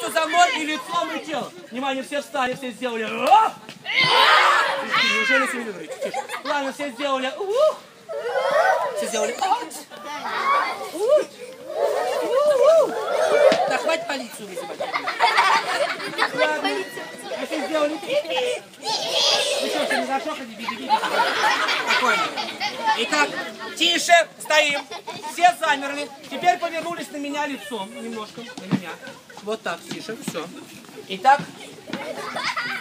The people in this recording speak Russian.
полностью за мной и лицом, и телом. Внимание, все встали, все сделали. Неужели все не говорите? Тише. Ладно, все сделали. Все сделали. Да, хватит полицию вызывать. Ладно. А все сделали. Вы что, не зашокали? Беги. Спокойно. Итак, тише, стоим. Все замерли. Теперь повернулись на меня лицом. Немножко на меня. Вот так, тише, все. Итак,